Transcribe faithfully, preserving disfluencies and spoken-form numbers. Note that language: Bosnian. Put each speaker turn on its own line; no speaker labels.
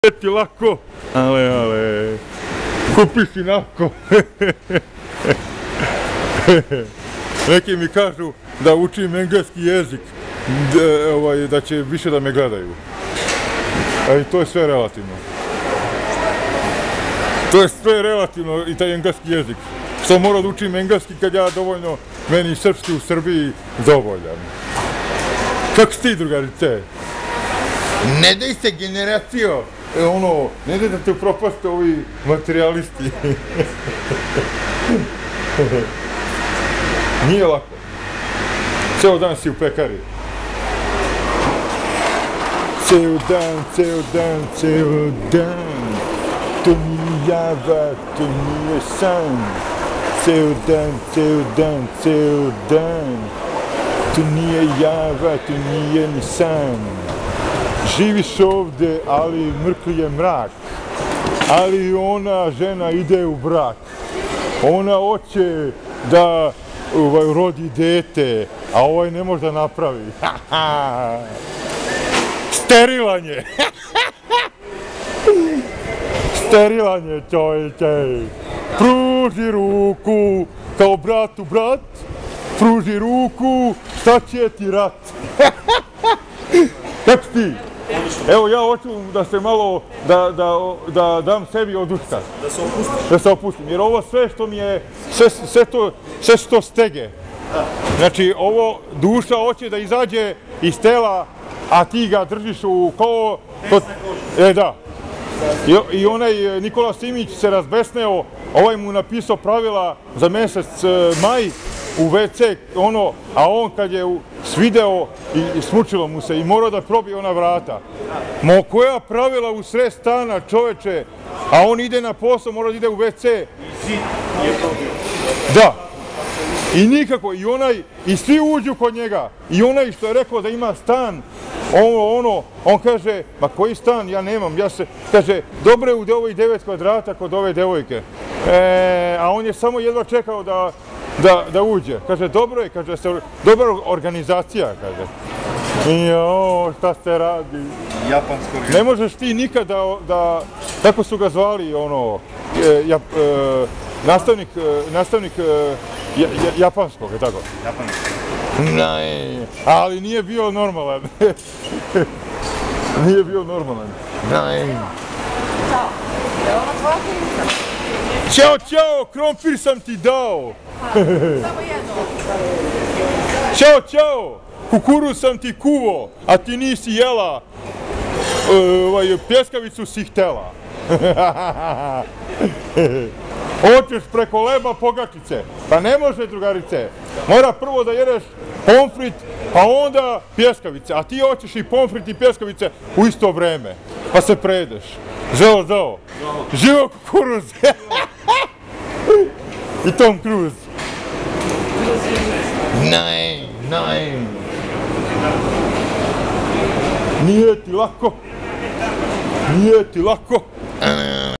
Nije ti lako, ale, ale, kupi si nako. Neki mi kažu da učim engleski jezik, da, ovaj, da će više da me gledaju. Ali to je sve relativno. To je sve relativno i taj engleski jezik. Što moram da učim engleski kad ja dovoljno, meni srpski u Srbiji dovoljan. Kako si ti, drugarice? Ne daj se, generacijo! E, ono, ne daj da te upropaste ovi materijalisti. Nije lako. Ceo dan si u pekari. Ceo dan, ceo dan, ceo dan. To nije java, to nije san. Ceo dan, ceo dan, ceo dan. To nije java, to nije ni san. Živiš ovde, ali mrkli je mrak. Ali ona žena ide u brak. Ona hoće da ovaj, rodi dete, a ovaj ne može da napravi. Sterilan je! Sterilan je, čovječe! Pruži ruku, kao bratu brat. Pruži ruku, šta će ti rat? Kako ti? Evo, ja hoću da se malo, da, da, da dam sebi oduška.
Da se opustim.
Da se opustim, jer ovo sve što mi je, sve, sve to, sve što stege. Znači, ovo duša hoće da izađe iz tela, a ti ga držiš u ko... Kod, e, da. I, I onaj Nikola Simić se razbesneo, ovaj mu napisao pravila za mesec maj, u ve ce, ono, a on kad je svideo i, i smučilo mu se i morao da probije ona vrata. Mo koja pravila u sred stana, čoveče, a on ide na posao, mora da ide u ve ce.
I zid je probio.
Da. I nikako, i onaj, i svi uđu kod njega. I onaj što je rekao da ima stan, ono, ono, on kaže, ma koji stan, ja nemam, ja se, kaže, dobro je u ovih devet kvadrata kod ove devojke. E, a on je samo jedva čekao da, da, da uđe. Kaže, dobro je, kaže, se, dobra organizacija, kaže. Jo, šta se radi?
Japansko organizacija.
Ne možeš ti nikad da, da kako su ga zvali, ono, e, ja, e, nastavnik, e, nastavnik e, ja, ja, japanskog, je tako?
Japansko.
Ne, ali nije bio normalan. Nije bio normalan. Ne. Ćao, ćao, krompir sam ti dao.
Samo jedno.
Ćao, ćao, kukuruz sam ti kuvo, a ti nisi jela. Ovaj, pljeskavicu si htela. Hoćeš preko leba pogačice. Pa ne može, drugarice. Mora prvo da jedeš pomfrit, pa onda pljeskavice. A ti hoćeš i pomfrit i pljeskavice u isto vreme. Pa se prejedeš. Žao, žao. Živo kukuruz. I Tom Cruise. Ne, ne. Nije ti lako. Nije ti lako.